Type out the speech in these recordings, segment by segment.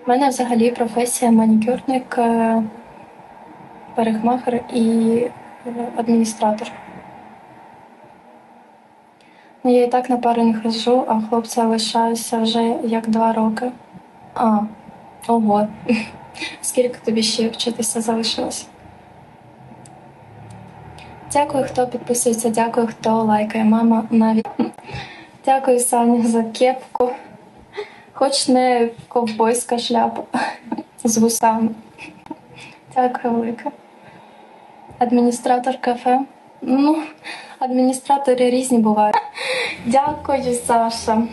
У мене взагалі професія манікюрник, парикмахер і адміністратор. Ну, я і так на пари не ходжу, а хлопця лишаюся вже як 2 роки. А, ого. Скільки тобі ще вчитися залишилось? Дякую, хто підписується, дякую, хто лайкає. Мама навіть. Дякую, Саня, за кепку. Хоч не ковбойська шляпа з вусами. Дякую велике. Адміністратор кафе. Ну, адміністратори різні бувають. Дякую, Саша.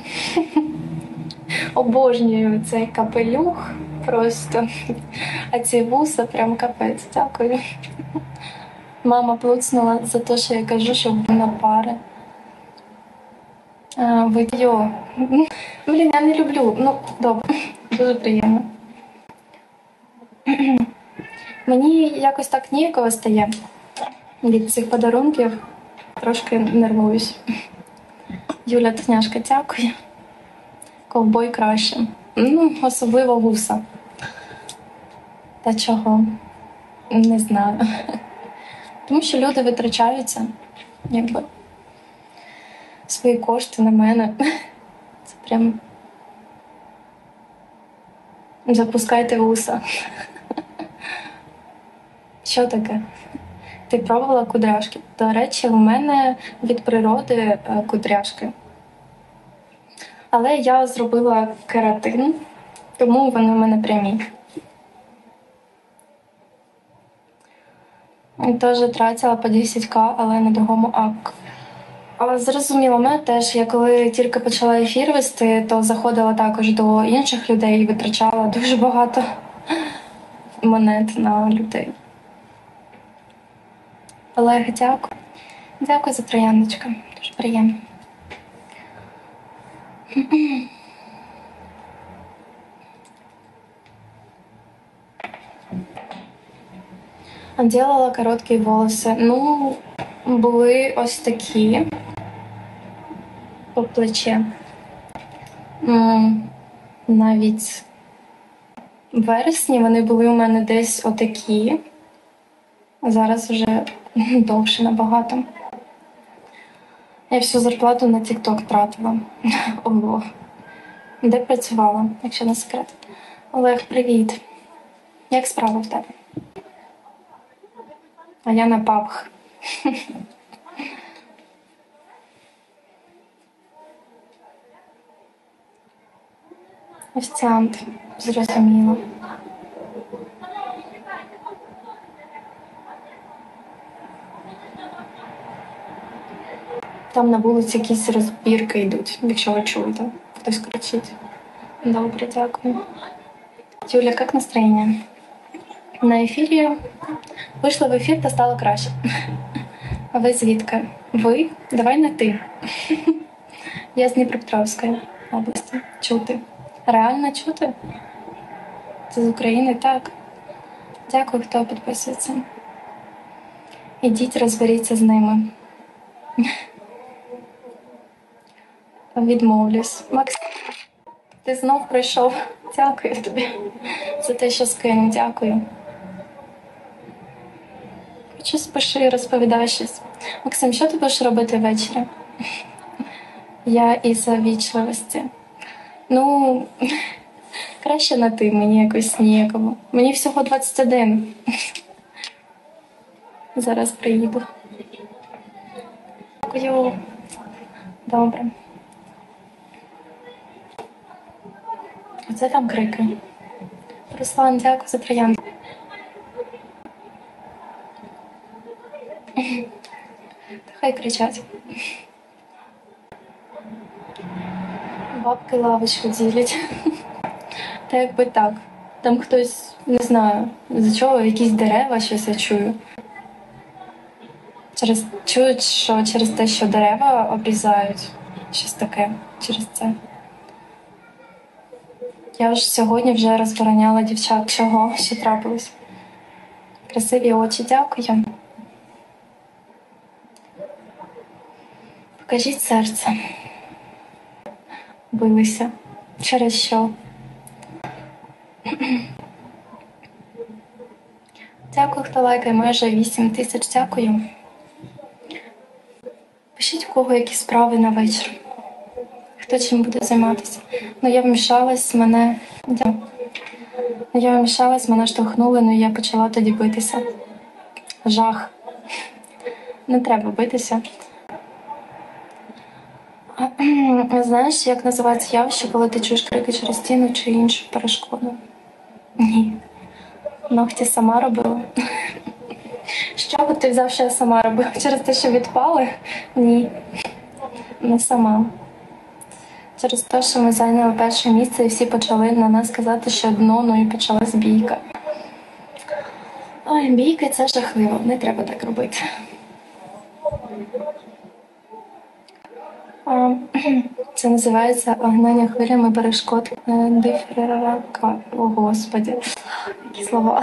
Обожнюю цей капелюх просто. А ці вуса прям капець. Дякую. Мама плуцнула за те, що я кажу, що на пари. Йо. Блін, я не люблю. Ну, добре. Дуже приємно. Мені якось так ніяково стає від цих подарунків. Трошки нервуюсь. Юля Тняшка, дякую. Ковбой краще. Ну, особливо вуса. Та чого? Не знаю. Тому що люди витрачаються, якби, свої кошти на мене. Це прям запускайте вуса. Що таке? Ти пробувала кудряшки? До речі, в мене від природи кудряшки. Але я зробила кератин, тому вони в мене прямі. Теж тратила по 10к, але на другому ак. Зрозуміло, мене теж. Я коли тільки почала ефір вести, то заходила також до інших людей і витрачала дуже багато монет на людей. Олег, дякую. Дякую за трояндочку. Дуже приємно. Делала короткі волоси. Ну, були ось такі по плече. Навіть в вересні вони були у мене десь отакі. Зараз вже довше набагато. Я всю зарплату на TikTok тратила. Ого. Де працювала, якщо не секрет? Олег, привіт. Як справа в тебе? А я на пабах. Офіціант, зрозуміло. Там на вулиці якісь розбірки йдуть, якщо ви чуєте. Хтось кричить. Добре, дякую. Юля, як настроєння? На ефірі вийшла в ефір та стало краще. А ви звідки? Ви? Давай на ти. Я з Дніпропетровської області. Чути. Реально чути? Це з України? Так. Дякую, хто підписується. Ідіть, розберіться з ними. Відмовлюсь. Максим, ти знов прийшов. Дякую тобі за те, що скинув. Дякую. Хочу спиши, розповідай щось. Максим, що ти будеш робити ввечері? Я із вічливості. Ну, краще на ти, мені якось ніяково. Мені всього 21. Зараз приїду. Дякую. Добре. Оце там крики. Руслан, дякую за троянду. Та хай кричать. Бабки лавочку ділять. Та якби так. Там хтось, не знаю, за чого, якісь дерева, щось я чую. Чують, що через те, що дерева обрізають. Щось таке через це. Я ж сьогодні вже розбороняла дівчат. Чого? Що трапилось? Красиві очі, дякую. Покажіть серце. Билися. Через що? Дякую, хто лайкає, майже 8 тисяч. Дякую. Пишіть, у кого які справи на вечір. Хто чим буде займатися. Ну, я вмішалась, мене... Я вмішалась, мене штовхнули, ну і я почала тоді битися. Жах. Не треба битися. Знаєш, як називається явище, коли ти чуєш крики через стіну чи іншу перешкоду? Ні. Ногті сама робила. З чого ти взяв, що я сама робила? Через те, що відпали? Ні. Не сама. Через те, що ми зайняли перше місце і всі почали на нас казати, що дно, ну і почалась бійка. Ой, бійки — це жахливо, не треба так робити. Це називається огнення хвилями перешкод дифірака. О, Господи, які слова.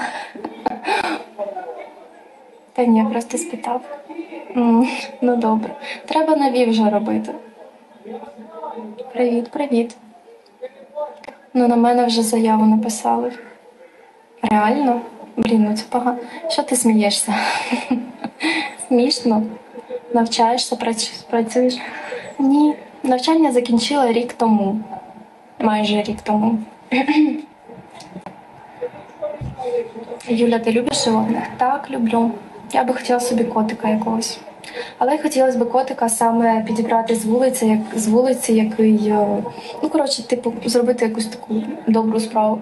Та ні, просто спитав. Ну добре. Треба нові вже робити. Привіт, привіт. Ну на мене вже заяву написали. Реально? Блін, ну це погано. Що ти смієшся? Смішно. Навчаєшся, працюєш? Ні, навчання закінчила рік тому. Майже рік тому. Юля, ти любиш животних? Так, люблю. Я би хотіла собі котика якогось. Але хотілося б котика саме підібрати з вулиці, який, ну коротше, типу, зробити якусь таку добру справу.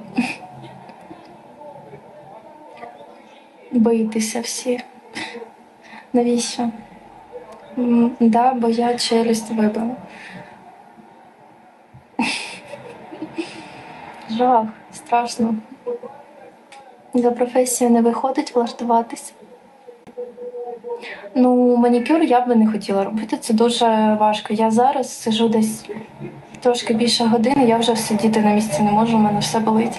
Боїтеся всі. Навіщо? Да, бо я челюсть вибила. Жах, страшно. За професією не виходить влаштуватися. Ну, манікюр я би не хотіла робити, це дуже важко. Я зараз сижу десь трошки більше години, я вже сидіти на місці не можу, у мене все болить.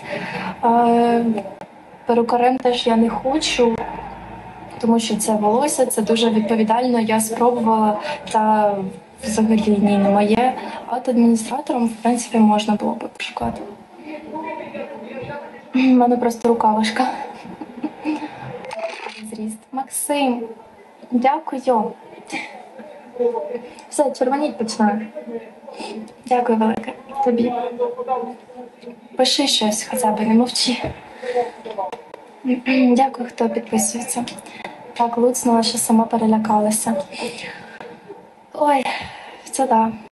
Перукарем теж я не хочу, тому що це волосся, це дуже відповідально. Я спробувала, та взагалі ні, не моє. А от адміністратором, в принципі, можна було б пошукати. У мене просто рука важка. Зріст. Максим, дякую. Все, червоніть починаю. Дякую велике тобі. Пиши щось хоча б, не мовчи. Дякую, хто підписується. Так, луцнула, що сама перелякалася. Ой, це да.